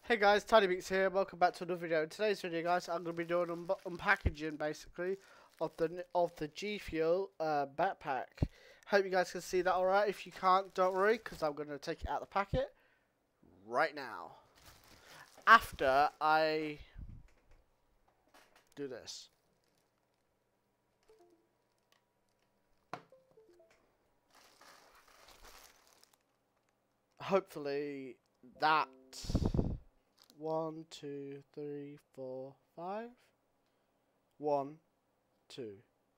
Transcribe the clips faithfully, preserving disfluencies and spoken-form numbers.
Hey guys, TinyBeats here. Welcome back to another video. In today's video, guys, I'm going to be doing un unpackaging basically of the of the G Fuel uh, backpack. Hope you guys can see that all right. If you can't, don't worry, because I'm going to take it out of the packet right now. After I do this. Hopefully that. One, two, three, four, five. One, two.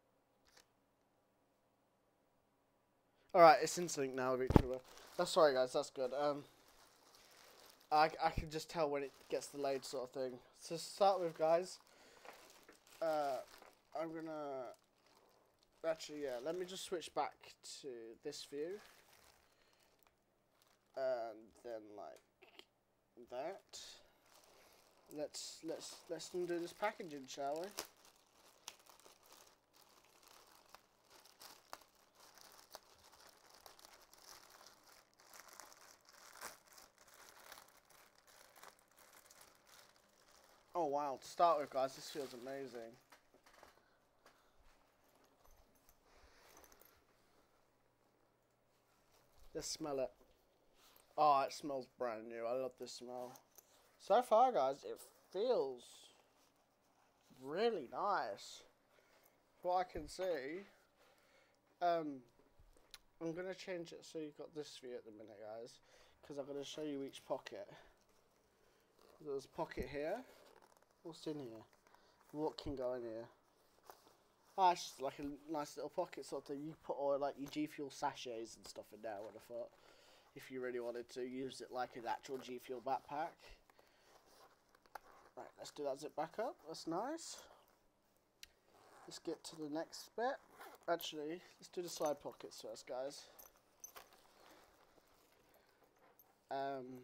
Alright, it's in sync now with each other. That's sorry guys, that's good. Um, I, I can just tell when it gets delayed sort of thing. So to start with guys, uh, I'm gonna, actually yeah, let me just switch back to this view. And then like that. Let's let's let's undo this packaging, shall we? Oh wow, to start with guys, this feels amazing. Let's smell it. Oh, it smells brand new. I love this smell. So far guys, it feels really nice. From what I can see. Um, I'm going to change it so you've got this view at the minute guys. Because I'm going to show you each pocket. There's a pocket here. What's in here? What can go in here? Ah, it's just like a nice little pocket sort of thing. You put all like your G Fuel sachets and stuff in there, I would have thought. If you really wanted to use it like an actual G Fuel backpack. Right, let's do that zip back up. That's nice. Let's get to the next bit. Actually, let's do the side pockets first, guys. Um,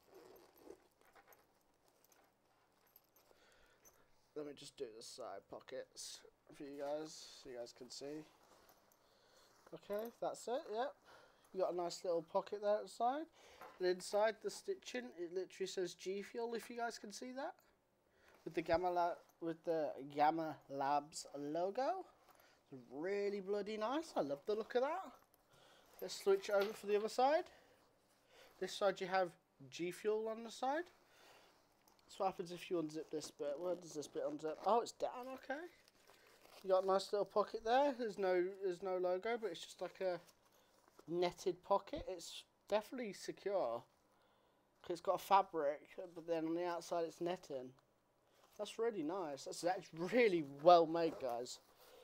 let me just do the side pockets for you guys, so you guys can see. Okay, that's it. Yep. You got a nice little pocket there inside. And inside the stitching, it literally says G Fuel. If you guys can see that. With the Gamma Lab, with the Gamma Labs logo, it's really bloody nice. I love the look of that. Let's switch over for the other side. This side you have G Fuel on the side. That's what happens if you unzip this bit. Where does this bit unzip? Oh, it's down. Okay. You got a nice little pocket there. There's no, there's no logo, but it's just like a netted pocket. It's definitely secure. Cause it's got a fabric, but then on the outside it's netting. That's really nice. That's actually really well made, guys.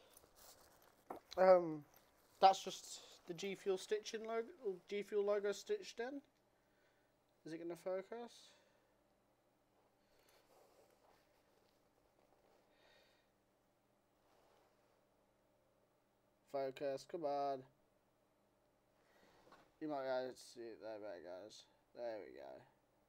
Um, that's just the G Fuel stitching logo, G Fuel logo stitched in. Is it going to focus? Focus, come on. You might be able to see it there, there, guys. There we go.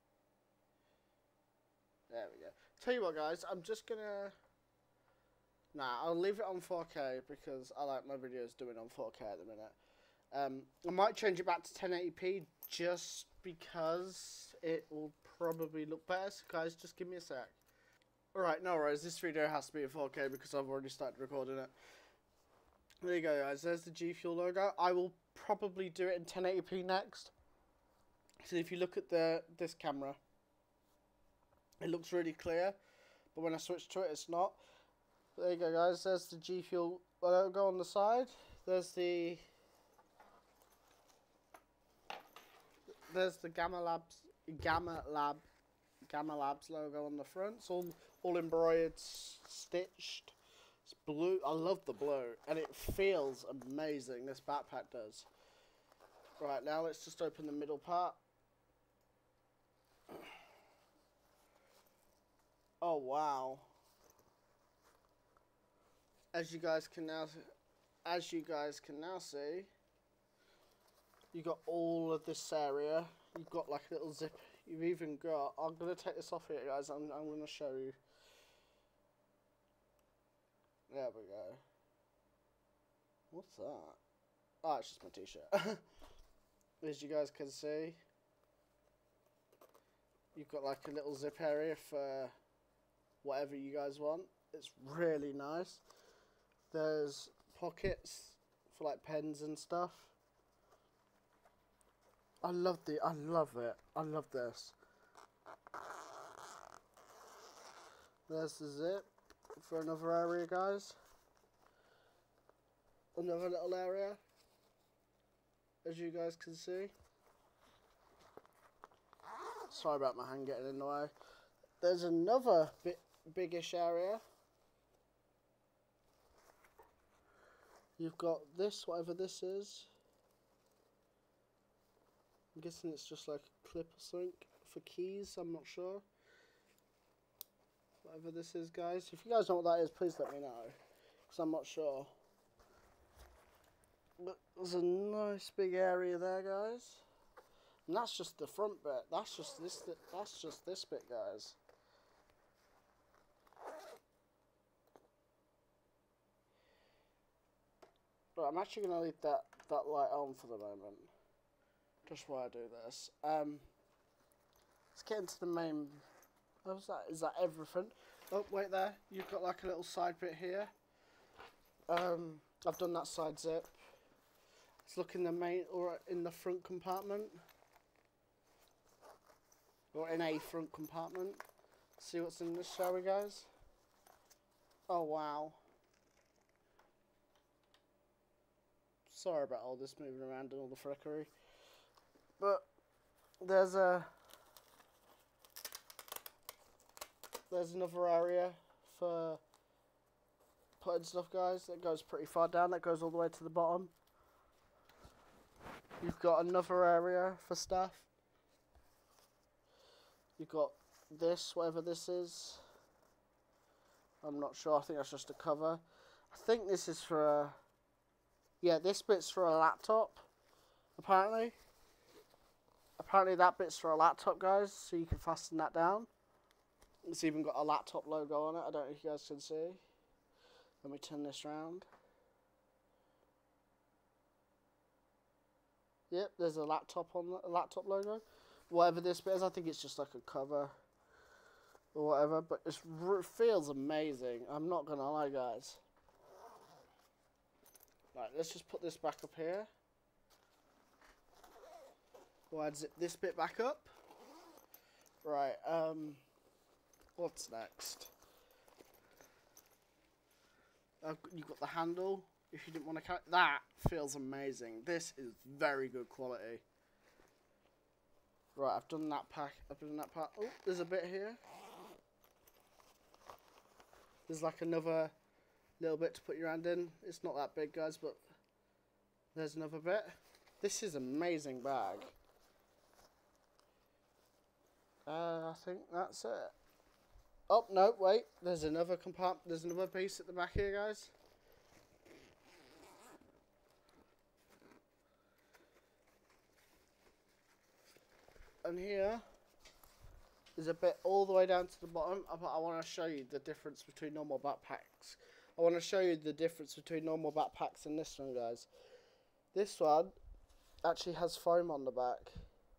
There we go. Tell you what guys, I'm just gonna nah, I'll leave it on four K because I like my videos doing on four K at the minute. Um, I might change it back to ten eighty p just because it will probably look better. So guys, just give me a sec. Alright, no worries, this video has to be in four K because I've already started recording it. There you go guys, there's the G Fuel logo. I will probably do it in ten eighty p next. So if you look at the this camera, it looks really clear, but when I switch to it, it's not. There you go, guys. There's the G Fuel logo on the side. There's the there's the Gamma Labs Gamma Lab Gamma Labs logo on the front. It's all all embroidered, stitched. It's blue. I love the blue, and it feels amazing. This backpack does. Right now, let's just open the middle part. Oh wow! As you guys can now, as you guys can now see, you got all of this area. You've got like a little zip. You've even got. I'm gonna take this off here, guys. I'm I'm gonna show you. There we go. What's that? Oh, it's just my t-shirt. As you guys can see, You've got like a little zip area for whatever you guys want. It's really nice. There's pockets for like pens and stuff. I love the I love it. I love this. There's the zip for another area, guys. Another little area, as you guys can see. Sorry about my hand getting in the way. There's another bit biggish area. You've got this, whatever this is. I'm guessing it's just like a clip or something for keys, I'm not sure. Whatever this is, guys. If you guys know what that is, please let me know, because I'm not sure. But there's a nice big area there, guys. And that's just the front bit. That's just this. That's just this bit, guys. But I'm actually going to leave that that light on for the moment, just while I do this. Um, let's get into the main. What was that? Is that everything? Oh, wait there. You've got like a little side bit here. Um, I've done that side zip. Let's look in the main or in the front compartment. Or in a front compartment. See what's in this, shall we, guys? Oh, wow. Sorry about all this moving around and all the frickery. But there's a there's another area for putting stuff, guys. That goes pretty far down. That goes all the way to the bottom. You've got another area for stuff. You've got this, whatever this is. I'm not sure. I think that's just a cover. I think this is for a... Yeah, this bit's for a laptop, apparently. Apparently that bit's for a laptop, guys, so you can fasten that down. It's even got a laptop logo on it. I don't know if you guys can see. Let me turn this round. Yep, there's a laptop on the, a laptop logo. Whatever this bit is, I think it's just like a cover or whatever, but it feels amazing. I'm not gonna lie, guys. Right, let's just put this back up here. We'll add zip this bit back up. Right, um, what's next? Uh, you've got the handle. If you didn't want to count, that feels amazing. This is very good quality. Right, I've done that pack. I've done that part. Oh, there's a bit here. There's like another little bit to put your hand in. It's not that big, guys, but there's another bit. This is an amazing bag. Uh, I think that's it. Oh no, wait. There's another compartment. There's another piece at the back here, guys. And here is a bit all the way down to the bottom. But I want to show you the difference between normal backpacks. I want to show you the difference between normal backpacks and this one, guys. This one actually has foam on the back.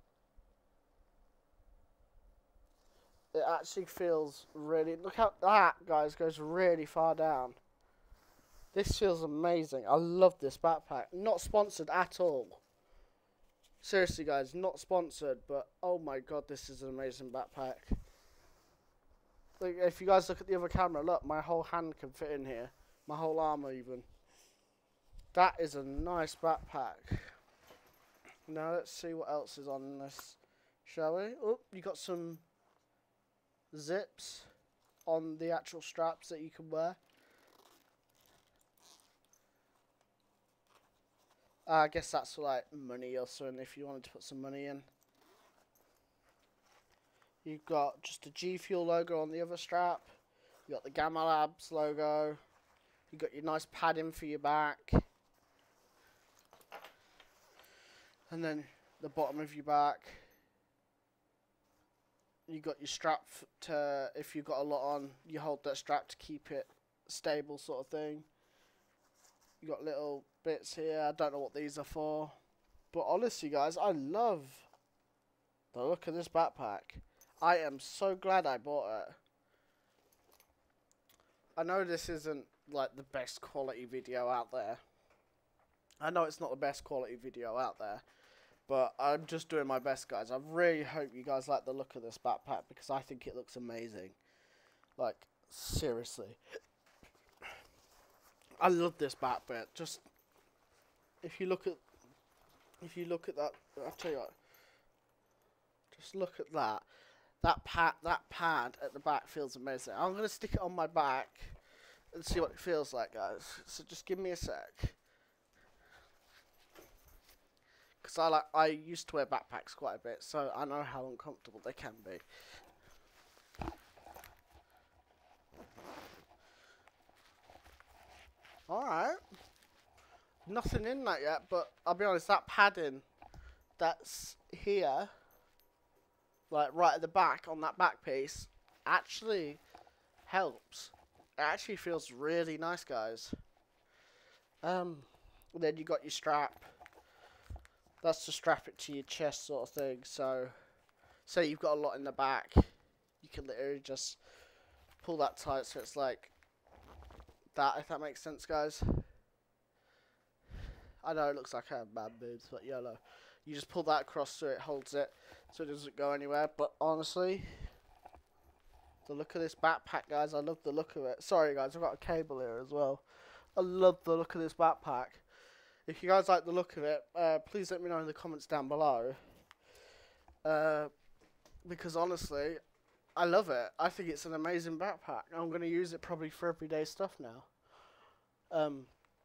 It actually feels really... Look how that, guys, goes really far down. This feels amazing. I love this backpack. Not sponsored at all. Seriously, guys, not sponsored, but oh my god, this is an amazing backpack. Like, if you guys look at the other camera, look, my whole hand can fit in here. My whole arm even. That is a nice backpack. Now let's see what else is on this, shall we? Oh, you got some zips on the actual straps that you can wear. Uh, I guess that's for like money or something if you wanted to put some money in. You've got just a G Fuel logo on the other strap. You got the Gamma Labs logo. You got your nice padding for your back. And then the bottom of your back. You got your strap to, if you've got a lot on, you hold that strap to keep it stable, sort of thing. You got little bits here. I don't know what these are for, but honestly, guys, I love the look of this backpack. I am so glad I bought it. I know this isn't like the best quality video out there. I know it's not the best quality video out there. But I'm just doing my best, guys. I really hope you guys like the look of this backpack because I think it looks amazing. Like, seriously. I love this backpack. Just, if you look at, if you look at that, I'll tell you what. Just look at that. That pad, that pad at the back feels amazing. I'm gonna stick it on my back and see what it feels like, guys. So just give me a sec. Because I like, I used to wear backpacks quite a bit, so I know how uncomfortable they can be. Alright. Nothing in that yet, but I'll be honest, that padding that's here, like right at the back on that back piece, actually helps. It actually feels really nice, guys. Um, then you got your strap. That's to strap it to your chest sort of thing. So, say you've got a lot in the back, you can literally just pull that tight so it's like that, if that makes sense, guys. I know it looks like I have bad boobs, but YOLO. You just pull that across so it holds it, so it doesn't go anywhere. But honestly, the look of this backpack, guys, I love the look of it. Sorry, guys, I've got a cable here as well. I love the look of this backpack. If you guys like the look of it, uh, please let me know in the comments down below. Uh, because honestly, I love it. I think it's an amazing backpack. I'm going to use it probably for everyday stuff now. Um,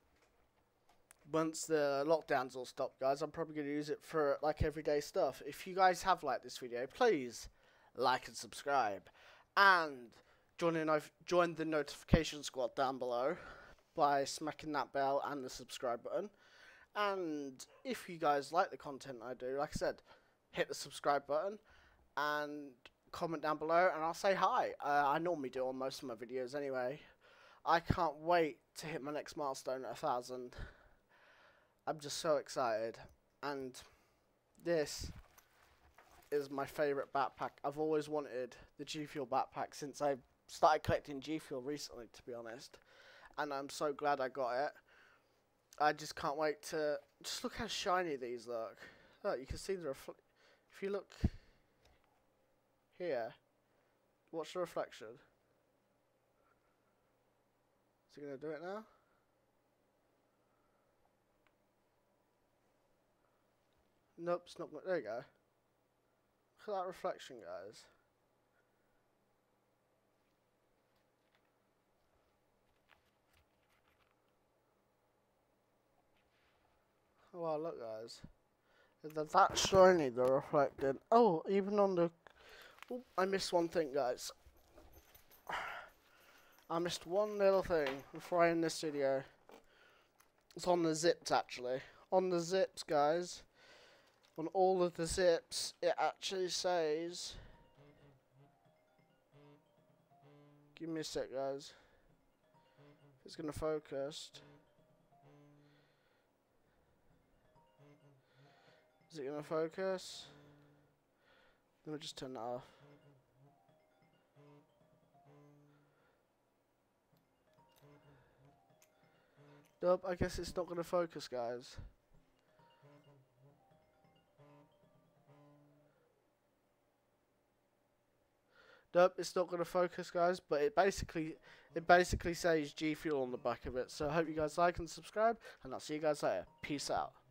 once the lockdowns all stop, guys, I'm probably going to use it for like everyday stuff. If you guys have liked this video, please like and subscribe. And join, in, join the notification squad down below by smacking that bell and the subscribe button. And if you guys like the content I do, like I said, hit the subscribe button and comment down below and I'll say hi. Uh, I normally do on most of my videos anyway. I can't wait to hit my next milestone at a thousand. I'm just so excited. And this is my favourite backpack. I've always wanted the G Fuel backpack since I started collecting G Fuel recently, to be honest. And I'm so glad I got it. I just can't wait to just look how shiny these look. Look, you can see the refl if you look here, watch the reflection. Is he gonna do it now? Nope, it's not. There you go. Look at that reflection, guys. Oh wow, look, guys. They're that shiny, they're reflected. Oh, even on the... Oh, I missed one thing, guys. I missed one little thing before I end this video. It's on the zips, actually. On the zips, guys. On all of the zips, it actually says... Give me a sec, guys. It's going to focus. Is it going to focus? Let me just turn that off. Nope, I guess it's not going to focus, guys. Nope, it's not going to focus, guys, but it basically it basically says G Fuel on the back of it. So I hope you guys like and subscribe, and I'll see you guys later. Peace out.